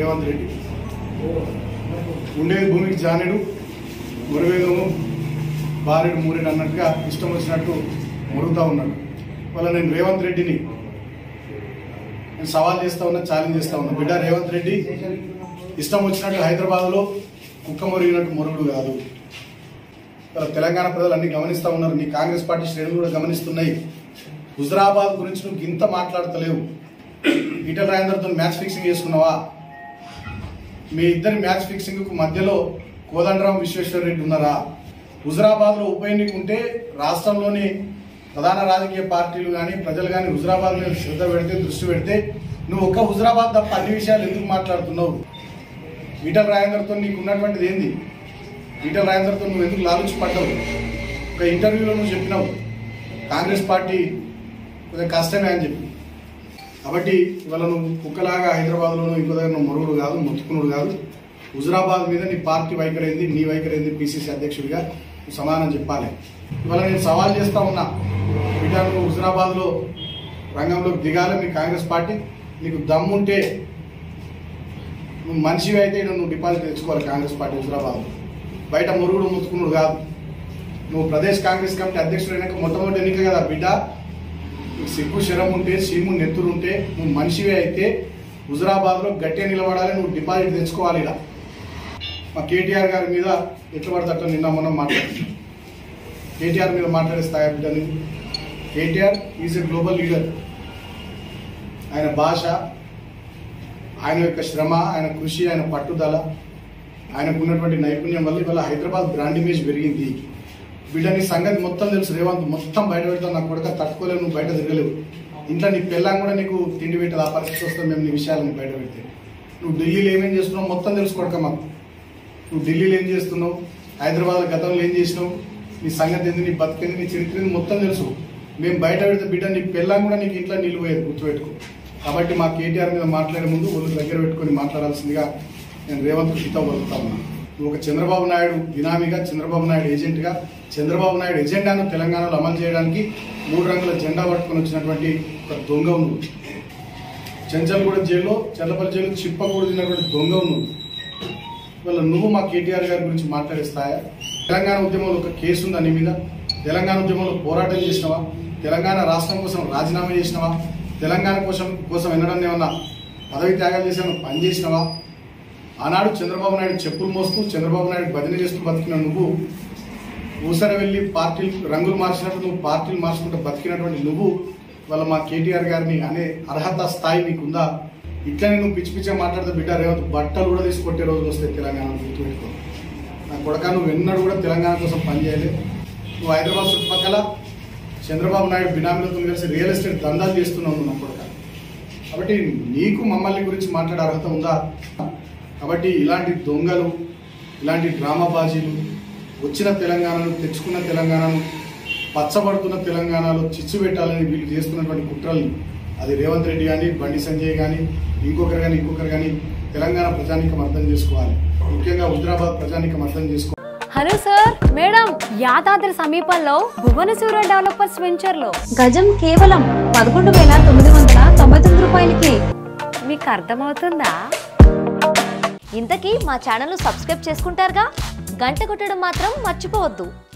రేవంత్ రెడ్డి ఉండేది భూమికి జానెడు మురవేదము బారెడు మూరెడు అన్నట్టుగా ఇష్టం వచ్చినట్టు మురుగుతూ ఉన్నాడు. వాళ్ళ నేను రేవంత్ రెడ్డిని నేను సవాల్ చేస్తా ఉన్నా, ఛాలెంజ్ చేస్తా ఉన్నా. బిడ్డ రేవంత్ రెడ్డి ఇష్టం వచ్చినట్టు హైదరాబాద్లో కుక్క మురిగినట్టు మురుగుడు కాదు. తెలంగాణ ప్రజలు అన్ని గమనిస్తూ ఉన్నారు, నీ కాంగ్రెస్ పార్టీ శ్రేణులు కూడా గమనిస్తున్నాయి. హుజరాబాద్ గురించి నువ్వు ఇంత మాట్లాడతలేవు. ఈటల రాజేందర్తో మ్యాచ్ ఫిక్సింగ్ చేసుకున్నావా? మీ ఇద్దరి మ్యాచ్ ఫిక్సింగ్ మధ్యలో కోదండరాం విశ్వేశ్వర రెడ్డి ఉన్నారా? హుజరాబాద్లో ఉప ఎన్నిక ఉంటే రాష్ట్రంలోని ప్రధాన రాజకీయ పార్టీలు కానీ ప్రజలు కానీ హుజరాబాద్ మీద శ్రద్ధ పెడితే, దృష్టి పెడితే, నువ్వు ఒక్క హుజరాబాద్ తప్ప అన్ని విషయాలు ఎందుకు మాట్లాడుతున్నావు? ఈటల రాజేందర్తో నీకు ఉన్నటువంటిది ఏంది? ఈటల రాజేందర్తో నువ్వు ఎందుకు లాలుచి పడ్డావు? ఒక ఇంటర్వ్యూలో నువ్వు చెప్పినావు కాంగ్రెస్ పార్టీ కొంచెం కష్టమే అని చెప్పి. కాబట్టి ఇవాళ నువ్వు కుక్కలాగా హైదరాబాద్లోనూ ఇంకో దగ్గర నువ్వు మరుగుడు కాదు, మొత్తుకునుడు కాదు. హుజరాబాద్ మీద నీ పార్టీ వైఖరైంది, నీ వైఖరైంది, పిసిసి అధ్యక్షుడిగా నువ్వు సమానం చెప్పాలి. ఇవాళ నేను సవాల్ చేస్తా ఉన్నా, బిడ్డ నువ్వు హుజరాబాద్లో రంగంలోకి దిగాలి. మీ కాంగ్రెస్ పార్టీ నీకు దమ్ముంటే నువ్వు మనిషివి అయితే నువ్వు డిపాజిట్ తెచ్చుకోవాలి కాంగ్రెస్ పార్టీ హుజరాబాద్లో. బయట మురుగుడు ముత్తుకునుడు కాదు. నువ్వు ప్రదేశ్ కాంగ్రెస్ కమిటీ అధ్యక్షుడు అయినాక మొట్టమొదటి ఎన్నిక కదా బిడ్డ. నీకు సిగ్గు శరం ఉంటే, సీము నెత్తురు ఉంటే, నువ్వు మనిషివే అయితే హుజరాబాద్లో గట్టిగా నిలబడాలి, నువ్వు డిపాజిట్ తెచ్చుకోవాలి. ఇలా మా కేటీఆర్ గారి మీద ఎట్లా పడతట్టు నిన్న మొన్న మాట్లాడుతున్నాం. కేటీఆర్ మీద మాట్లాడే స్థాయి బిడ్డని. KTR is a global leader. ఆయన భాష, ఆయన యొక్క శ్రమ, ఆయన కృషి, ఆయన పట్టుదల, ఆయనకు ఉన్నటువంటి నైపుణ్యం వల్ల ఇవాళ హైదరాబాద్ బ్రాండ్ ఇమేజ్ పెరిగింది. బిడ్డని సంగతి మొత్తం తెలుసు. రేవంత్ మొత్తం బయట పెడతావు, నాకు కొడుక తట్టుకోలేవు, నువ్వు బయట తిరగలేవు. ఇంట్లో నీ పిల్లం కూడా నీకు తిండి పెట్టదు. ఆ పరిస్థితి వస్తుంది మేము నీ విషయాలను బయట పెడితే. నువ్వు ఢిల్లీలో ఏమేం చేస్తున్నావు మొత్తం తెలుసు కొడుక మాకు. నువ్వు ఢిల్లీలో ఏం చేస్తున్నావు, హైదరాబాద్ గతంలో ఏం చేసినావు, నీ సంగతి ఏంది, నీ బతికేంది, నీ చరిత్ర మొత్తం తెలుసు. మేము బయట పెడితే బిడ్డ నీ పిల్లం కూడా నీకు ఇంట్లో నీళ్ళు పోయేది, గుర్తుపెట్టుకో. కాబట్టి మా కేటీఆర్ మీద మాట్లాడే ముందు ఒళ్ళు దగ్గర పెట్టుకొని మాట్లాడాల్సిందిగా నేను రేవంత్ హితవు పలుకుతా ఉన్నా. నువ్వు ఒక చంద్రబాబు నాయుడు బినామీగా, చంద్రబాబు నాయుడు ఏజెంట్గా, చంద్రబాబు నాయుడు ఎజెండాను తెలంగాణలో అమలు చేయడానికి 3 రంగుల జెండా పట్టుకొని వచ్చినటువంటి ఒక దొంగ నువ్వు. చెంచల్గూడ జైల్లో, చల్లపల్లి జైలు చిప్పకూడ తిన్నటువంటి దొంగ నువ్వు. ఇవాళ నువ్వు మా కేటీఆర్ గారి గురించి మాట్లాడేస్తాయా? తెలంగాణ ఉద్యమంలో ఒక కేసు ఉందా నీ మీద? తెలంగాణ ఉద్యమంలో పోరాటం చేసినావా? తెలంగాణ రాష్ట్రం కోసం రాజీనామా చేసినావా? తెలంగాణ కోసం ఎన్నడన్నా ఏమన్నా పదవి త్యాగాలు చేసామని పనిచేసినావా? ఆనాడు చంద్రబాబు నాయుడు చెప్పులు మోస్తూ, చంద్రబాబు నాయుడు భజన చేస్తూ బతికిన నువ్వు, ఊసర వెళ్ళి పార్టీలు రంగులు మార్చినట్టు నువ్వు పార్టీలు మార్చుకుంటూ బతికినటువంటి నువ్వు వాళ్ళ మా కేటీఆర్ గారిని అనే అర్హత స్థాయి నీకుందా? ఇట్లనే నువ్వు పిచ్చి పిచ్చిగా మాట్లాడితే బిడ్డ రేవంత్ బట్టలు కూడా తీసుకొట్టే రోజులు వస్తాయి తెలంగాణ. గుర్తుపెట్టుకో నా కొడక, నువ్వు ఎన్నడూ కూడా తెలంగాణ కోసం పనిచేయలే. నువ్వు హైదరాబాద్ చుట్టుపక్కల చంద్రబాబు నాయుడు బినామీలతో కలిసి రియల్ ఎస్టేట్ దందాలు చేస్తున్నావు నా కొడక. కాబట్టి నీకు మమ్మల్ని గురించి మాట్లాడే అర్హత ఉందా? కాబట్టి ఇలాంటి దొంగలు, ఇలాంటి డ్రామాబాజీలు వచ్చిన తెలంగాణను, తెచ్చుకున్న తెలంగాణను, పచ్చబడుతున్న తెలంగాణలో చిచ్చు పెట్టాలని వీళ్ళు చేస్తున్నటువంటి కుట్రల్ని, అది రేవంత్ రెడ్డి కానీ, బండి సంజయ్ కానీ, ఇంకొకరు కానీ తెలంగాణ ప్రజానీకం అర్థం చేసుకోవాలి. ముఖ్యంగా హుజరాబాద్ ప్రజానీకం అర్థం చేసుకోవాలి. హలో సార్, మేడం, యాదాద్రి సమీపంలో భువనసూర డెవలపర్స్ వెంచర్ లో గజం కేవలం 11,999 రూపాయలకి. మీకు అర్థమవుతుందా? ఇంతకీ మా ఛానల్ సబ్స్క్రైబ్ చేసుకుంటారుగా, గంట కొట్టడం మాత్రం మర్చిపోవద్దు.